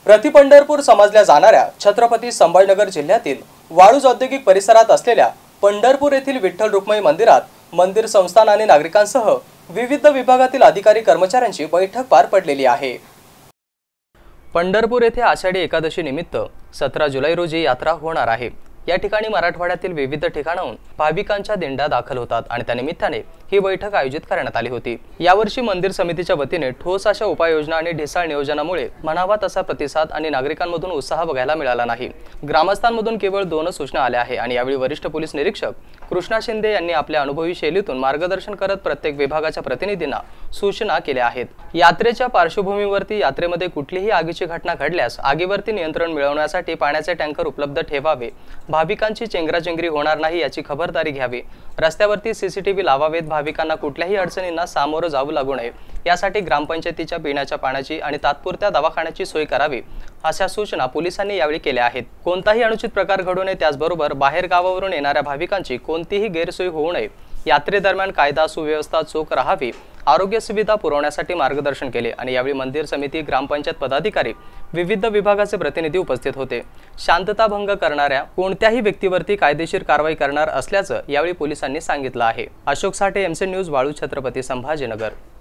प्रतिपंढरपूर समजल्या जाणाऱ्या छत्रपती संभाजीनगर जिल्ह्यातील वाळूज औद्योगिक परिसरात असलेल्या पंढरपूर येथील विठ्ठल रुक्मिणी मंदिरात मंदिर संस्थान आणि नागरिकांसह विविध विभागातील अधिकारी कर्मचाऱ्यांची बैठक पार पडलेली आहे। पंढरपूर येथे आषाढी एकादशी निमित्त 17 जुलै रोजी यात्रा होणार आहे। या ठिकाणी मराठवाड्यातील विविध ठिकाणाहून भाविकांच्या दिंड्या दाखल होतात आणि त्या निमित्ताने ही बैठक आयोजित करण्यात आली होती। यावर्षी मंदिर समितीच्या वतीने ठोस अशा उपाययोजना आणि ढिसाळ नियोजनामुळे म्हणावा तसा प्रतिसाद आणि नागरिकांमधून उत्साह बघायला मिळाला नाही। ग्रामस्थांमधून केवळ 2 सूचना आल्या आहे आणि यावेळी वरिष्ठ पोलीस निरीक्षक कृष्णा शिंदे यांनी आपल्या अनुभवी शैलीतून मार्गदर्शन करत प्रत्येक विभागाच्या प्रतिनिधींना सूचना केल्या आहेत। यात्रेच्या पार्श्वभूमीवरती यात्रेमध्ये कुठलीही आगीची घटना घडल्यास आगीवरती नियंत्रण मिळवण्यासाठी पाण्याचे टँकर उपलब्ध ठेवावे, भाविकांची चेंगराचेंगरी होणार नाही याची खबरदारी घ्यावी, रस्त्यावरती सीसीटीव्ही लावावेत, भाविकांना कुठल्याही अडचणींना सामोरं जाऊ लागू नये यासाठी ग्रामपंचायतीच्या पिण्याच्या पाण्याची आणि तात्पुरत्या दवाखान्याची सोय करावी अशा सूचना पोलिसांनी यावेळी केल्या आहेत। कोणताही अनुचित प्रकार घडू नये, त्याचबरोबर बाहेर गावावरून येणाऱ्या भाविकांची कोणतीही गैरसोय होऊ नये, यात्रेदरम्यान कायदा सुव्यवस्था चोख राहावी, आरोग्य सुविधा पुरवण्यासाठी मार्गदर्शन केले आणि यावेळी मंदिर समिती, ग्रामपंचायत पदाधिकारी, विविध विभागाचे प्रतिनिधी उपस्थित होते। शांतता भंग करणाऱ्या कोणत्याही व्यक्तीवरती कायदेशीर कारवाई करणार असल्याचं यावेळी पोलिसांनी सांगितलं आहे। Ashok Sathe, MC news, Waluj, Chhatrapati Sambhajinagar.